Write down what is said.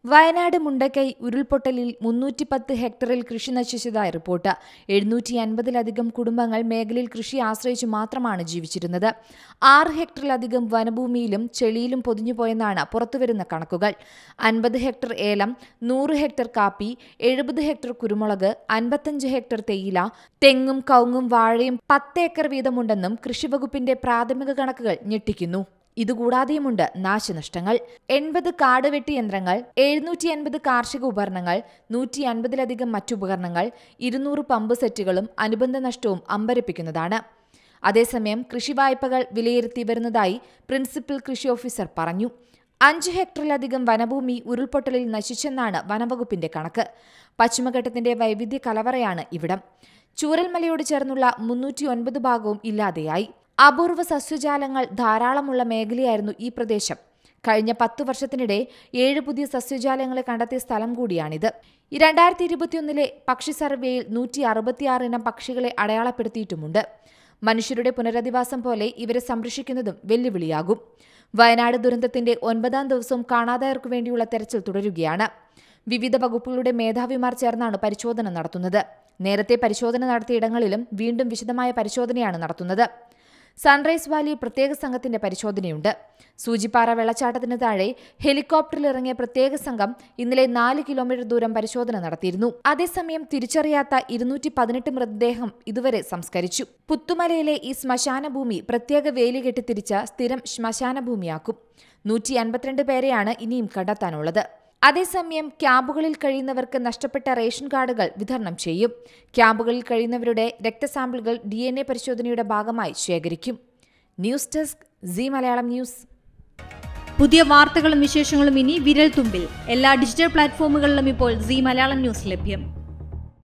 വയനാട് മുണ്ടക്കൈ ഉരുൾപൊട്ടലിൽ 310 ഹെക്ടറിൽ കൃഷി നശിച്ചതായി റിപ്പോർട്ട്. 750-ലധികം കുടുംബങ്ങൾ മേഖലയിൽ കൃഷി ആശ്രയിച്ചു മാത്രമാണ് ജീവിച്ചിരുന്നത്. 6 ഹെക്ടറിലധികം വനഭൂമിയിലും ചെളിയിലും പൊതിഞ്ഞുപോയെന്നാണ് പുറത്തുവരുന്ന കണക്കുകൾ. 50 ഹെക്ടർ ഏലം, 100 ഹെക്ടർ കാപ്പി, 70 ഹെക്ടർ കുരുമുളക്, 55 ഹെക്ടർ തേയില, തെങ്ങും കവുങ്ങും വാഴയും 10 ഏക്കർ വീതമുണ്ടെന്നും കൃഷിവകുപ്പിന്റെ പ്രാഥമിക കണക്കുകൾ ഞെട്ടിക്കുന്നു. ഇതുകൂടാതെയുമുണ്ട് നാശനഷ്ടങ്ങൾ. 80 കാടുവെട്ടി യന്ത്രങ്ങൾ, 750 കാർഷിക ഉപകരണങ്ങൾ, 150-ലധികം മറ്റുപകരണങ്ങൾ, 200 പമ്പ് സെറ്റുകളും അനുബന്ധ നഷ്ടവും അമ്പരപ്പിക്കുന്നതാണ്. അതേസമയം കൃഷി വായ്പകൾ വിലയിരുത്തി വരുന്നതായി പ്രിൻസിപ്പൽ കൃഷി ഓഫീസർ പറഞ്ഞു. 5 ഹെക്ടറിലധികം വനഭൂമി ഉരുൾപൊട്ടലിൽ നശിച്ചെന്നാണ് വനംവകുപ്പിന്റെ കണക്ക്. പശ്ചിമഘട്ടത്തിന്റെ വൈവിധ്യ കലവറയാണ് ഇവിടം. ചൂരൽമലയോട് ചേർന്നുള്ള 309 ഭാഗവും ഇല്ലാതെയായി. അപൂർവ സസ്യജാലങ്ങൾ ധാരാളമുള്ള മേഖലയായിരുന്നു ഈ പ്രദേശം. കഴിഞ്ഞ 10 വർഷത്തിനിടെ 7 പുതിയ സസ്യജാലങ്ങളെ കണ്ടെത്തിയ സ്ഥലം കൂടിയാണിത്. 2021 പക്ഷി സർവേയിൽ 166 ഇനം പക്ഷികളെ അടയാളപ്പെടുത്തിയിട്ടുമുണ്ട്. മനുഷ്യരുടെ പുനരധിവാസം പോലെ ഇവരെ സംരക്ഷിക്കുന്നതും വെല്ലുവിളിയാകും. വയനാട് ദുരന്തത്തിന്റെ 9ാം ദിവസവും കാണാതായവർക്കു വേണ്ടിയുള്ള തെരച്ചിൽ തുടരുകയാണ്. വിവിധ വകുപ്പുകളുടെ മേധാവിമാർ ചേർന്നാണ് പരിശോധന നടത്തുന്നത്. നേരത്തെ പരിശോധന നടത്തിയ ഇടങ്ങളിലും വീണ്ടും വിശദമായ പരിശോധനയാണ് നടത്തുന്നത്. സൺറൈസ് വാലിയിൽ പ്രത്യേക സംഘത്തിന്റെ പരിശോധനയുണ്ട്. സൂചിപ്പാറ വെള്ളച്ചാട്ടത്തിന് താഴെ ഹെലികോപ്റ്ററിലിറങ്ങിയ പ്രത്യേക സംഘം ഇന്നലെ 4 കിലോമീറ്റർ ദൂരം പരിശോധന നടത്തിയിരുന്നു. അതേസമയം തിരിച്ചറിയാത്ത 218 മൃതദേഹം ഇതുവരെ സംസ്കരിച്ചു. പുത്തുമലയിലെ ഈ ശ്മശാനഭൂമി പ്രത്യേക വേലി കെട്ടിത്തിരിച്ച സ്ഥിരം ശ്മശാനഭൂമിയാക്കും. 152 പേരെയാണ് ഇനിയും കണ്ടെത്താനുള്ളത്. അതേസമയം ക്യാമ്പുകളിൽ കഴിയുന്നവർക്ക് നഷ്ടപ്പെട്ട റേഷൻ കാർഡുകൾ വിതരണം ചെയ്യും. ക്യാമ്പുകളിൽ കഴിയുന്നവരുടെ രക്തസാമ്പിളുകൾ DNA പരിശോധനയുടെ ഭാഗമായി ശേഖരിക്കും. News desk Zee Malayalam news. പുതിയ വാർത്തകളും വിശേഷങ്ങളും ഇനി വിരൽ തുമ്പിൽ. എല്ലാ ഡിജിറ്റൽ പ്ലാറ്റ്ഫോമുകളിലും ഇപ്പോൾ സീ മലയാളം ന്യൂസ് ലഭ്യം.